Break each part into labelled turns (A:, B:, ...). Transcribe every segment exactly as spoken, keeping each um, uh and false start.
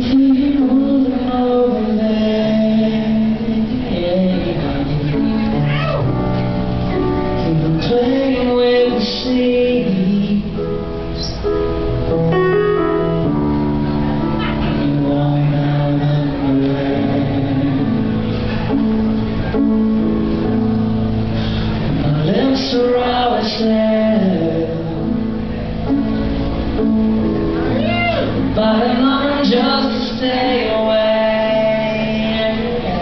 A: keep moving over there. Keep on playing with the seas. You walk out of the way. My lips are always there, but I'm not just to stay away.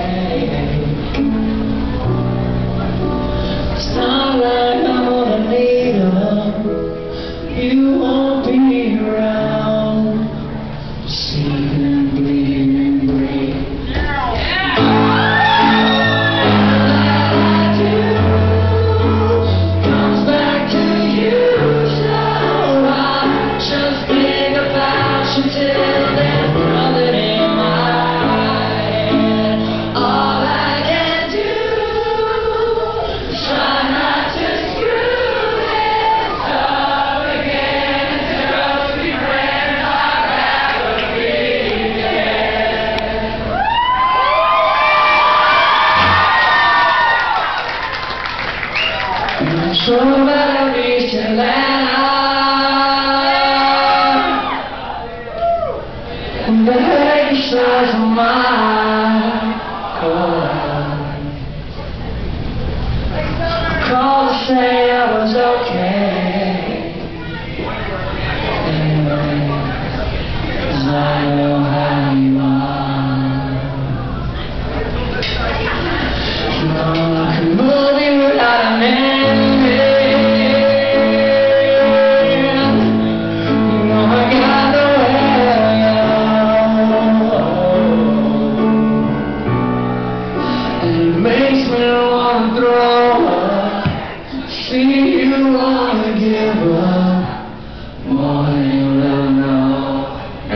A: It's not like I'm gonna need them. You won't be around to see them bleed and breathe. Till there's nothing in my head. All I can do is try not to screw this up again. Just be friends, I'd rather be dead. I'm sure that I'll reach Atlanta. The heavy size of my car, call the same.